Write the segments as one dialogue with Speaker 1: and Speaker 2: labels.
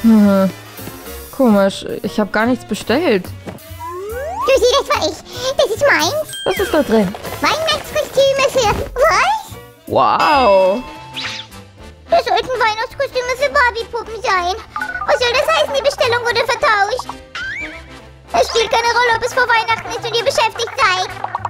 Speaker 1: Hm. Komisch, ich habe gar nichts bestellt.
Speaker 2: Susi, das war ich. Das ist meins.
Speaker 1: Was ist da drin?
Speaker 2: Weihnachtskostüme für... Was?
Speaker 1: Wow!
Speaker 2: Das sollten Weihnachtskostüme für Barbie-Puppen sein. Was soll das heißen? Die Bestellung wurde vertauscht. Es spielt keine Rolle, ob es vor Weihnachten ist und ihr beschäftigt seid.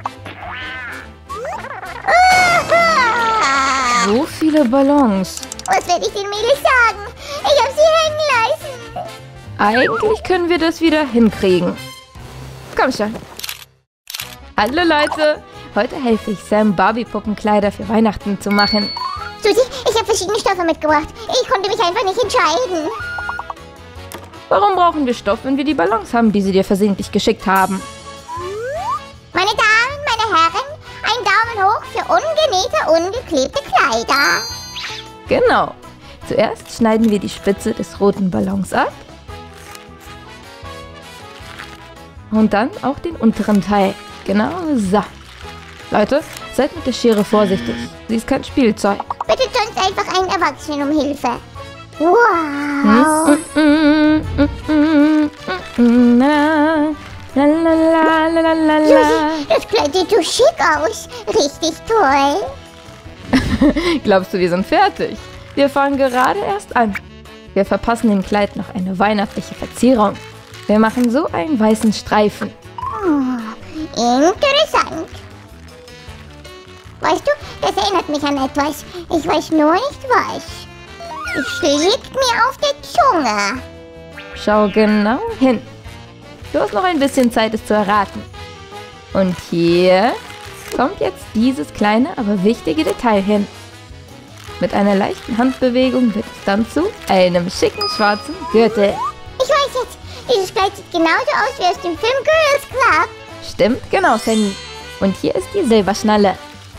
Speaker 1: So viele Ballons.
Speaker 2: Was werde ich den Mädels sagen? Ich habe sie hängen lassen.
Speaker 1: Eigentlich können wir das wieder hinkriegen. Komm schon. Hallo Leute, heute helfe ich Sam, Barbie-Puppenkleider für Weihnachten zu machen.
Speaker 2: Susi, ich habe verschiedene Stoffe mitgebracht. Ich konnte mich einfach nicht entscheiden.
Speaker 1: Warum brauchen wir Stoff, wenn wir die Ballons haben, die sie dir versehentlich geschickt haben?
Speaker 2: Meine Damen, meine Herren, ein Daumen hoch für ungenähte, ungeklebte Kleider.
Speaker 1: Genau. Zuerst schneiden wir die Spitze des roten Ballons ab. Und dann auch den unteren Teil. Genau so. Leute, seid mit der Schere vorsichtig. Sie ist kein Spielzeug.
Speaker 2: Bittet sonst einfach einen Erwachsenen um Hilfe. Wow. Susi, das Kleid sieht so schick aus. Richtig toll.
Speaker 1: Glaubst du, wir sind fertig? Wir fangen gerade erst an. Wir verpassen dem Kleid noch eine weihnachtliche Verzierung. Wir machen so einen weißen Streifen.
Speaker 2: Oh, interessant. Weißt du, das erinnert mich an etwas. Ich weiß nur nicht was. Es liegt mir auf der Zunge.
Speaker 1: Schau genau hin. Du hast noch ein bisschen Zeit, es zu erraten. Und hier kommt jetzt dieses kleine, aber wichtige Detail hin. Mit einer leichten Handbewegung wird es dann zu einem schicken schwarzen Gürtel.
Speaker 2: Ich weiß jetzt, dieses Kleid sieht genauso aus wie aus dem Film Girls Club.
Speaker 1: Stimmt, genau, Sammy. Und hier ist die Silberschnalle.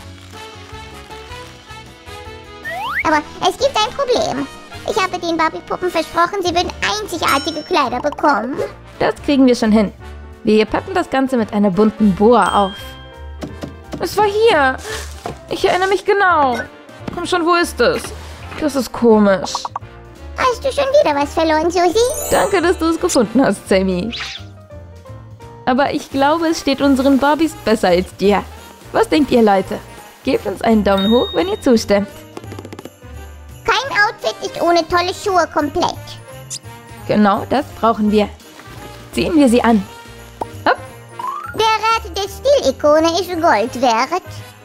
Speaker 2: Aber es gibt ein Problem. Ich habe den Barbie-Puppen versprochen, sie würden einzigartige Kleider bekommen.
Speaker 1: Das kriegen wir schon hin. Wir peppen das Ganze mit einer bunten Boa auf. Es war hier. Ich erinnere mich genau. Komm schon, wo ist es? Das ist komisch.
Speaker 2: Hast du schon wieder was verloren, Susi?
Speaker 1: Danke, dass du es gefunden hast, Sammy. Aber ich glaube, es steht unseren Barbies besser als dir. Was denkt ihr, Leute? Gebt uns einen Daumen hoch, wenn ihr zustimmt.
Speaker 2: Kein Outfit ist ohne tolle Schuhe komplett.
Speaker 1: Genau, das brauchen wir. Ziehen wir sie an. Hopp.
Speaker 2: Der Rat der Stilikone ist Gold wert.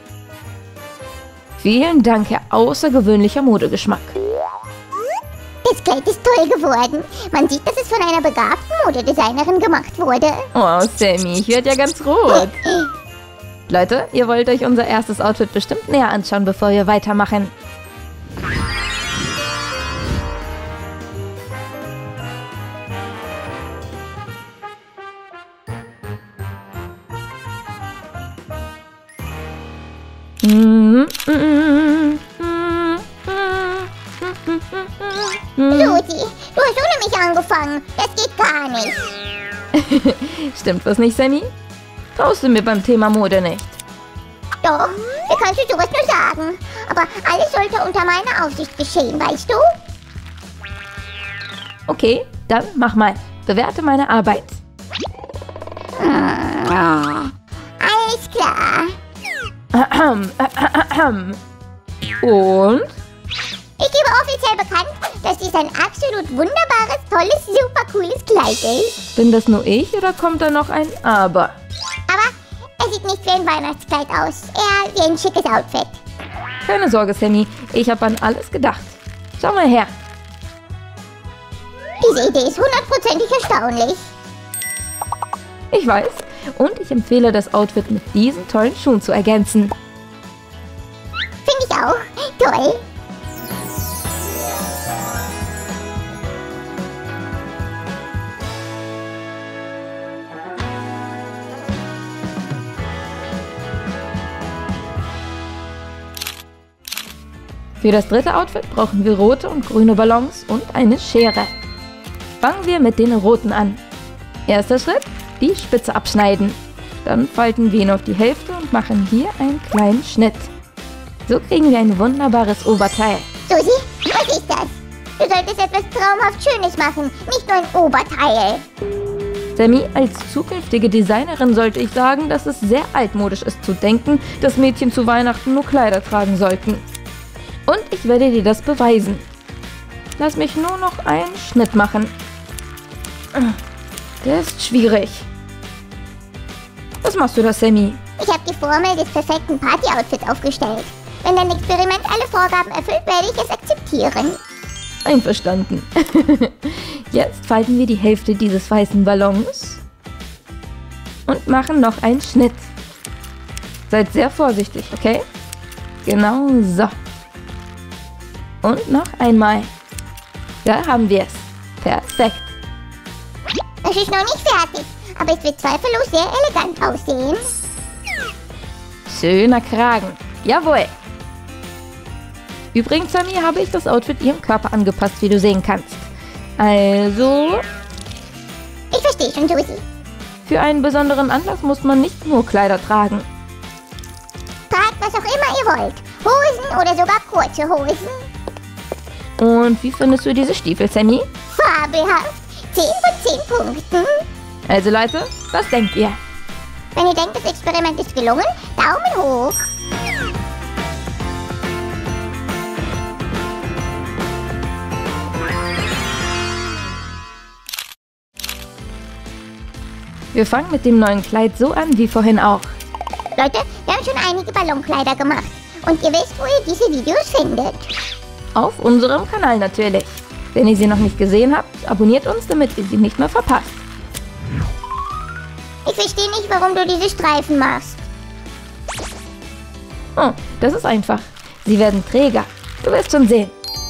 Speaker 1: Vielen Dank, Herr außergewöhnlicher Modegeschmack.
Speaker 2: Das Kleid ist toll geworden. Man sieht, dass es von einer begabten Modedesignerin gemacht wurde.
Speaker 1: Oh, Sammy, ich werde ja ganz rot. Leute, ihr wollt euch unser erstes Outfit bestimmt näher anschauen, bevor wir weitermachen.
Speaker 2: Susi, du hast ohne mich angefangen. Das geht gar nicht.
Speaker 1: Stimmt was nicht, Sammy? Traust du mir beim Thema Mode nicht?
Speaker 2: Doch, wie kannst du sowas nur sagen? Aber alles sollte unter meiner Aufsicht geschehen, weißt du?
Speaker 1: Okay, dann mach mal. Bewerte meine Arbeit.
Speaker 2: Alles klar.
Speaker 1: Und?
Speaker 2: Ich gebe offiziell bekannt, dass dies ein absolut wunderbares, tolles, super cooles Kleid ist.
Speaker 1: Bin das nur ich oder kommt da noch ein Aber?
Speaker 2: Aber es sieht nicht wie ein Weihnachtskleid aus, eher wie ein schickes Outfit.
Speaker 1: Keine Sorge, Sammy. Ich habe an alles gedacht. Schau mal her.
Speaker 2: Diese Idee ist 100%ig erstaunlich.
Speaker 1: Ich weiß. Und ich empfehle, das Outfit mit diesen tollen Schuhen zu ergänzen.
Speaker 2: Finde ich auch. Toll.
Speaker 1: Für das dritte Outfit brauchen wir rote und grüne Ballons und eine Schere. Fangen wir mit den roten an. Erster Schritt, die Spitze abschneiden. Dann falten wir ihn auf die Hälfte und machen hier einen kleinen Schnitt. So kriegen wir ein wunderbares Oberteil.
Speaker 2: Susi, was ist das? Du solltest etwas traumhaft Schönes machen, nicht nur ein Oberteil.
Speaker 1: Sammy, als zukünftige Designerin sollte ich sagen, dass es sehr altmodisch ist zu denken, dass Mädchen zu Weihnachten nur Kleider tragen sollten. Und ich werde dir das beweisen. Lass mich nur noch einen Schnitt machen. Der ist schwierig. Was machst du da, Sammy?
Speaker 2: Ich habe die Formel des perfekten Party-Outfits aufgestellt. Wenn dein Experiment alle Vorgaben erfüllt, werde ich es akzeptieren.
Speaker 1: Einverstanden. Jetzt falten wir die Hälfte dieses weißen Ballons und machen noch einen Schnitt. Seid sehr vorsichtig, okay? Genau so. Und noch einmal. Da haben wir es. Perfekt.
Speaker 2: Es ist noch nicht fertig, aber es wird zweifellos sehr elegant aussehen.
Speaker 1: Schöner Kragen. Jawohl. Übrigens, Sammy, habe ich das Outfit ihrem Körper angepasst, wie du sehen kannst. Also,
Speaker 2: Ich verstehe schon, Josie.
Speaker 1: für einen besonderen Anlass muss man nicht nur Kleider tragen.
Speaker 2: Tragt was auch immer ihr wollt. Hosen oder sogar kurze Hosen.
Speaker 1: Und wie findest du diese Stiefel, Sammy?
Speaker 2: Fabelhaft. 10 von 10 Punkten.
Speaker 1: Also Leute, was denkt ihr?
Speaker 2: Wenn ihr denkt, das Experiment ist gelungen, Daumen hoch.
Speaker 1: Wir fangen mit dem neuen Kleid so an wie vorhin auch.
Speaker 2: Leute, wir haben schon einige Ballonkleider gemacht. Und ihr wisst, wo ihr diese Videos findet.
Speaker 1: Auf unserem Kanal natürlich. Wenn ihr sie noch nicht gesehen habt, abonniert uns, damit ihr sie nicht mehr verpasst.
Speaker 2: Ich verstehe nicht, warum du diese Streifen machst.
Speaker 1: Oh, das ist einfach. Sie werden träger. Du wirst schon sehen.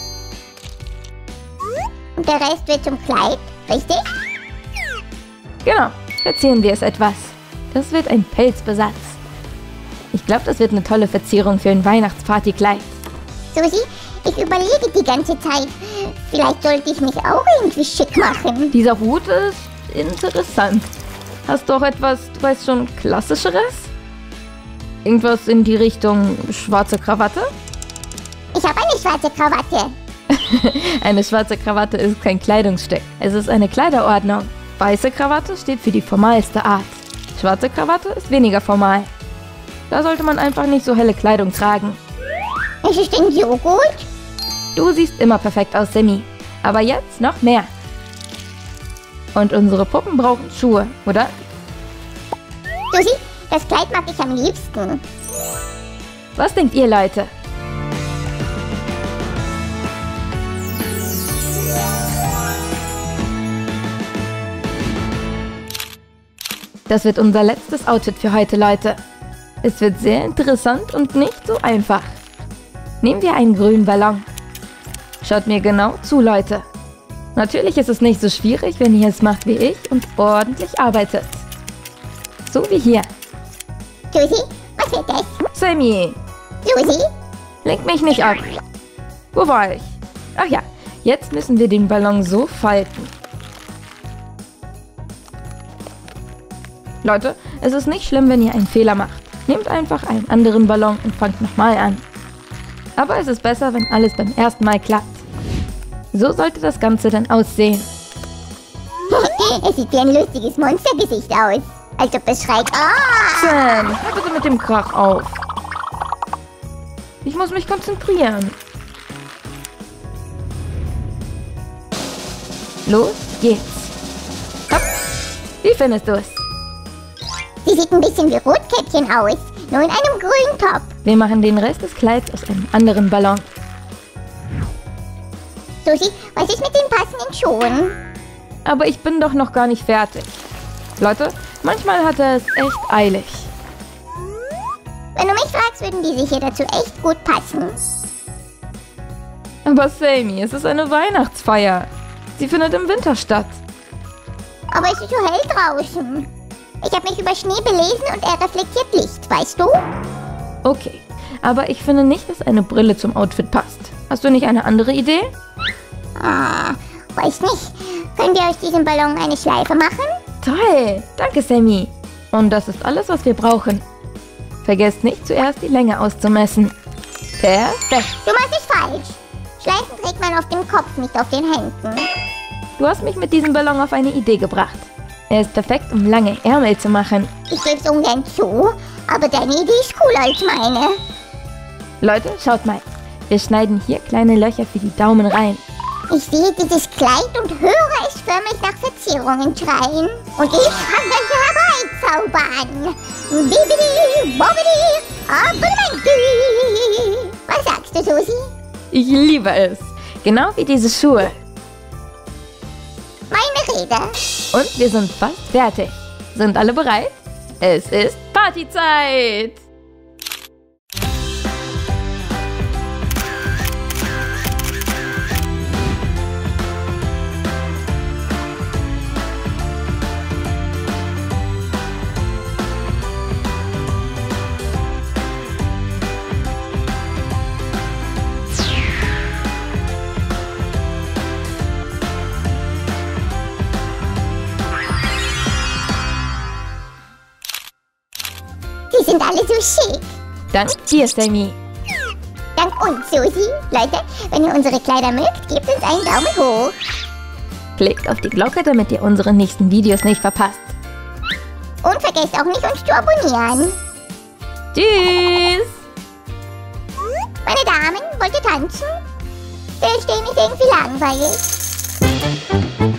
Speaker 2: Und der Rest wird zum Kleid, richtig?
Speaker 1: Genau, verzieren wir es etwas. Das wird ein Pelzbesatz. Ich glaube, das wird eine tolle Verzierung für ein Weihnachtspartykleid.
Speaker 2: Susi, ich überlege die ganze Zeit. Vielleicht sollte ich mich auch irgendwie schick machen.
Speaker 1: Dieser Hut ist interessant. Hast du auch etwas, du weißt schon, Klassischeres? Irgendwas in die Richtung schwarze Krawatte?
Speaker 2: Ich habe eine schwarze Krawatte.
Speaker 1: Eine schwarze Krawatte ist kein Kleidungsstück. Es ist eine Kleiderordnung. Weiße Krawatte steht für die formalste Art. Schwarze Krawatte ist weniger formal. Da sollte man einfach nicht so helle Kleidung tragen.
Speaker 2: Ist es denn so gut?
Speaker 1: Du siehst immer perfekt aus, Sammy. Aber jetzt noch mehr. Und unsere Puppen brauchen Schuhe, oder?
Speaker 2: Susi, das Kleid mag ich am liebsten.
Speaker 1: Was denkt ihr, Leute? Das wird unser letztes Outfit für heute, Leute. Es wird sehr interessant und nicht so einfach. Nehmen wir einen grünen Ballon. Schaut mir genau zu, Leute. Natürlich ist es nicht so schwierig, wenn ihr es macht wie ich und ordentlich arbeitet. So wie hier.
Speaker 2: Susi, was wird das?
Speaker 1: Sammy,
Speaker 2: Susi?
Speaker 1: lenk mich nicht ab. Wo war ich? Ach ja, jetzt müssen wir den Ballon so falten. Leute, es ist nicht schlimm, wenn ihr einen Fehler macht. Nehmt einfach einen anderen Ballon und fangt nochmal an. Aber es ist besser, wenn alles beim ersten Mal klappt. So sollte das Ganze dann aussehen.
Speaker 2: Es sieht wie ein lustiges Monstergesicht aus. Als ob es schreit. Ah!
Speaker 1: Sam, hör bitte mit dem Krach auf. Ich muss mich konzentrieren. Los geht's. Hopp. Wie findest du es?
Speaker 2: Sie sieht ein bisschen wie Rotkäppchen aus. Nur in einem grünen Top.
Speaker 1: Wir machen den Rest des Kleids aus einem anderen Ballon.
Speaker 2: Susi, was ist mit den passenden Schuhen?
Speaker 1: Aber ich bin doch noch gar nicht fertig. Leute, manchmal hat er es echt eilig.
Speaker 2: Wenn du mich fragst, würden die sicher dazu echt gut passen.
Speaker 1: Aber Sammy, es ist eine Weihnachtsfeier. Sie findet im Winter statt.
Speaker 2: Aber es ist so hell draußen. Ich habe mich über Schnee belesen und er reflektiert Licht, weißt du?
Speaker 1: Okay, aber ich finde nicht, dass eine Brille zum Outfit passt. Hast du nicht eine andere Idee?
Speaker 2: Ah, weiß nicht. Können wir aus diesem Ballon eine Schleife machen?
Speaker 1: Toll, danke Sammy. Und das ist alles, was wir brauchen. Vergesst nicht zuerst die Länge auszumessen. Perfekt.
Speaker 2: Du machst es falsch. Schleifen trägt man auf dem Kopf, nicht auf den Händen.
Speaker 1: Du hast mich mit diesem Ballon auf eine Idee gebracht. Er ist perfekt, um lange Ärmel zu machen.
Speaker 2: Ich gebe es ungern zu, aber deine Idee ist cooler als meine.
Speaker 1: Leute, schaut mal. Wir schneiden hier kleine Löcher für die Daumen rein.
Speaker 2: Ich sehe dieses Kleid und höre es förmlich nach Verzierungen schreien. Und ich kann das herbeizaubern. Bibidi, bobidi, abrimenti. Was sagst du, Susi?
Speaker 1: Ich liebe es. Genau wie diese Schuhe.
Speaker 2: Meine Rede.
Speaker 1: Und wir sind fast fertig. Sind alle bereit? Es ist Partyzeit!
Speaker 2: Die sind alle so schick.
Speaker 1: Dank dir, Sammy.
Speaker 2: Dank uns, Susi. Leute, wenn ihr unsere Kleider mögt, gebt uns einen Daumen hoch.
Speaker 1: Klickt auf die Glocke, damit ihr unsere nächsten Videos nicht verpasst.
Speaker 2: Und vergesst auch nicht, uns zu abonnieren.
Speaker 1: Tschüss!
Speaker 2: Meine Damen, wollt ihr tanzen? Stell mich irgendwie langweilig.